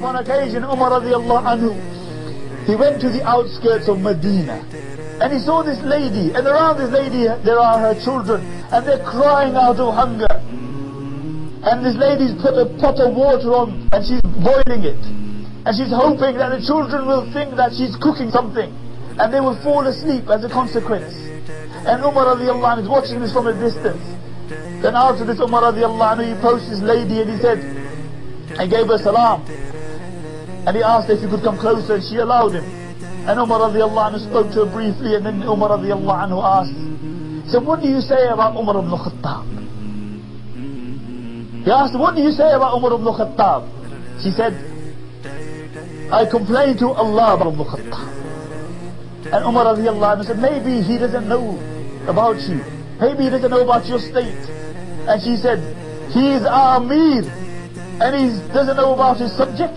upon occasion, Umar radiallahu anhu, he went to the outskirts of Medina, and he saw this lady, and around this lady there are her children, and they're crying out of hunger. And this lady's put a pot of water on, and she's boiling it, and she's hoping that the children will think that she's cooking something, and they will fall asleep as a consequence. And Umar radiallahu anhu is watching this from a distance. Then after this, Umar radiallahu anhu, he approached this lady and he said, and gave her salam, and he asked her if he could come closer, and she allowed him. And Umar radiallahu anhu spoke to her briefly, and then Umar radiallahu anhu asked, he said, what do you say about Umar ibn Khattab? He asked, what do you say about Umar ibn Khattab? She said, I complain to Allah about Ibn Khattab. And Umar radiallahu anhu said, maybe he doesn't know about you. Maybe he doesn't know about your state. And she said, he is our Amir, and he doesn't know about his subjects.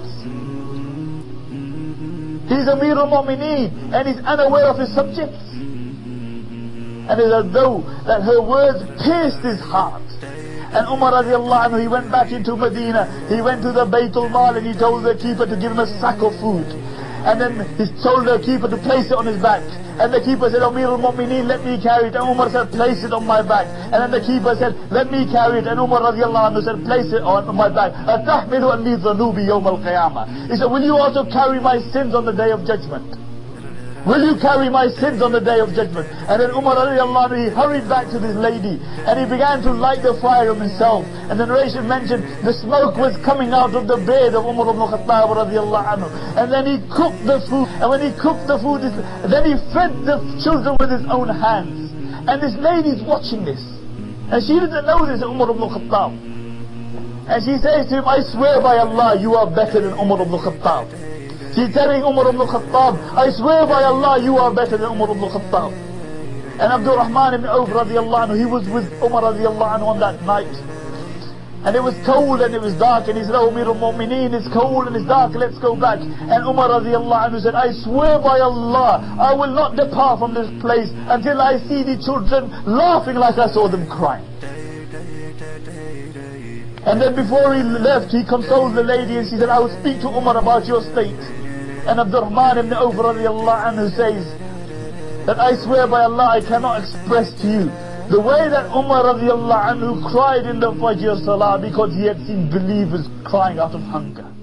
He's Amir al-Mu'mineen, and he's unaware of his subjects. And it's as though that her words pierced his heart. And Umar radiallahu anhu, he went back into Medina. He went to the Baytul Mal and he told the keeper to give him a sack of food. And then he told the keeper to place it on his back. And the keeper said, Amir al-Mu'mineen, let me carry it. And Umar said, place it on my back. And then the keeper said, let me carry it. And Umar radiallahu anhu said, place it on my back. أَتَحْمِلُ أَنِّي ذَنُوبِ يَوْمَ الْقِيَامَةِ. He said, will you also carry my sins on the day of judgment? Will you carry my sins on the day of judgment? And then Umar radiallahu anhu, he hurried back to this lady, and he began to light the fire of himself. And the narration mentioned the smoke was coming out of the beard of Umar ibn Khattab radiallahu anhu. And then he cooked the food, and when he cooked the food, then he fed the children with his own hands. And this lady's watching this, and she didn't know this, Umar ibn Khattab. And she says to him, I swear by Allah, you are better than Umar ibn Khattab. She's telling Umar ibn Khattab, I swear by Allah, you are better than Umar ibn Khattab. And Abdul Rahman ibn Auf radiallahu anhu, he was with Umar radiallahu anhu on that night. And it was cold and it was dark, and he said, oh Amir al-Mu'mineen, it's cold and it's dark, let's go back. And Umar radiallahu anhu said, I swear by Allah, I will not depart from this place until I see the children laughing like I saw them crying. And then before he left, he consoled the lady and she said, I will speak to Umar about your state. And Abdurrahman ibn Auf radiallahu anhu says that I swear by Allah, I cannot express to you the way that Umar radiallahu anhu cried in the Fajr Salah, because he had seen believers crying out of hunger.